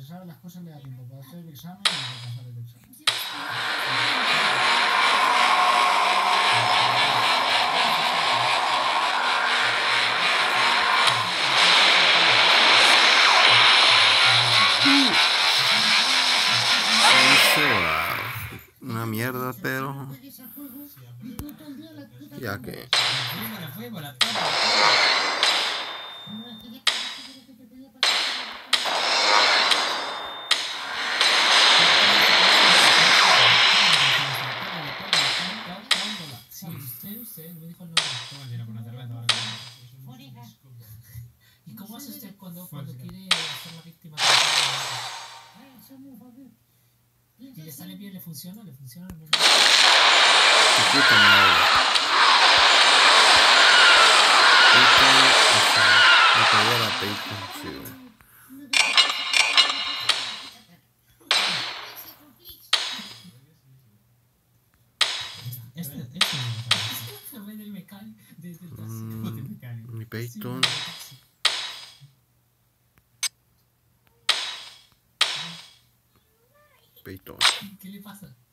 sabe las cosas le da tiempo para hacer el examen y para pasar el examen. Una mierda, pero ya que me dijo el nombre. ¿Cómo era por una cerveza ahora? ¿Y cómo hace usted cuando quiere hacer la víctima? ¿Y le sale bien? ¿Le funciona? ¿Le funciona? puta madre. Me pegué a la Payton, sí, güey. Mi Payton. Payton. ¿Qué le pasa?